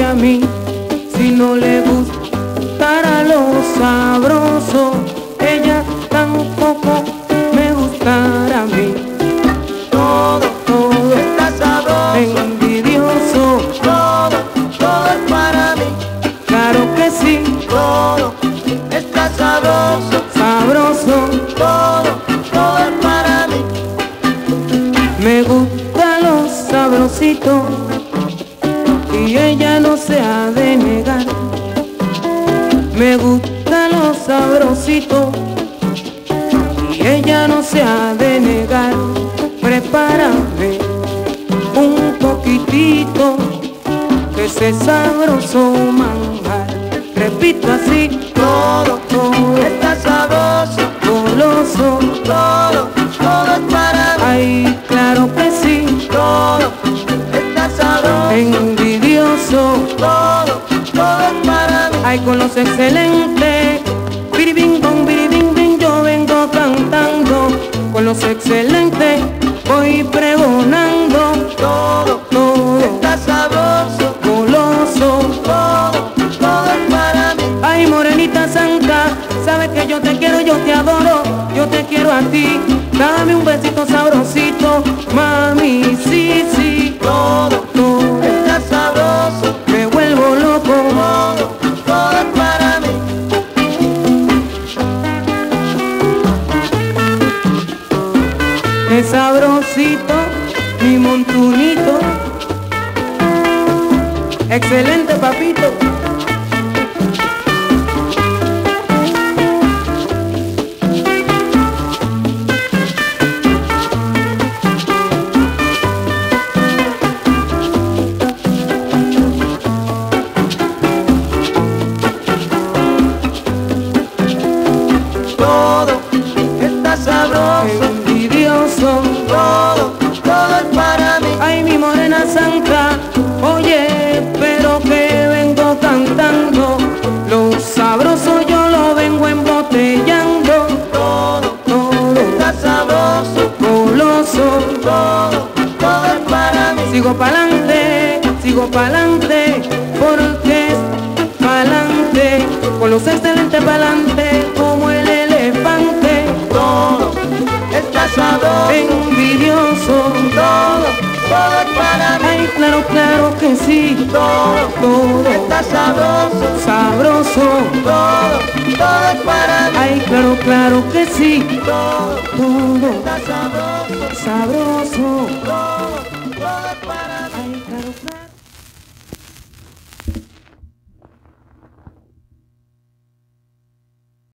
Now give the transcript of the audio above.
a mí si no le gustara lo sabroso? Ella tampoco me gustará a mí. Todo está sabroso, envidioso. todo es para mí. Claro que sí, Todo está sabroso, sabroso. todo es para mí. Me gusta lo sabrosito y ella no se ha de negar. Me gusta lo sabrosito y ella no se ha de negar. Prepárame un poquitito de ese sabroso manjar. Repito así, Todo está sabroso, goloso. todo es para mí. Ay, claro que sí, Todo está sabroso, envidioso. todo es para mí. Ay, con los excelentes, biribing bing, yo vengo cantando. Con los excelentes voy pregonando. Todo está sabroso, Goloso. todo es para mí. Ay, morenita santa, sabes que yo te quiero, yo te adoro, yo te quiero a ti. Dame un besito sabrosito, mami, sí, sí. Todo está sabroso, Me vuelvo loco. todo es para mí. Es sabrosito, mi montunito. Excelente, papito. Todo está sabroso, Envidioso. todo es para mí. Ay, mi morena santa, oye, pero que vengo cantando. Lo sabroso yo lo vengo embotellando. Todo está sabroso, Goloso. todo es para mí. Sigo pa'lante, porque es pa'lante. Con los excelentes pa'lante, como el elefante. Todo está sabroso, Envidioso. todo es para mí. Ay, claro que sí. Todo está sabroso, Sabroso. todo es para mí. Ay, claro que sí. Todo Todo está sabroso, sabroso. todo es para mí.